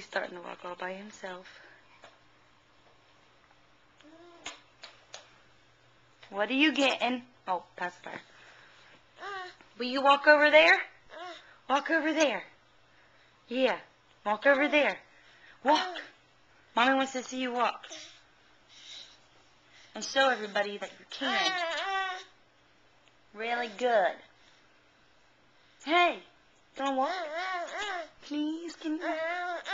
starting to walk all by himself. What are you getting? Oh, pacifier. Will you walk over there? Walk over there. Yeah, walk over there. Walk. Mommy wants to see you walk. And show everybody that you can. Really good. Hey, don't walk. Please, can you?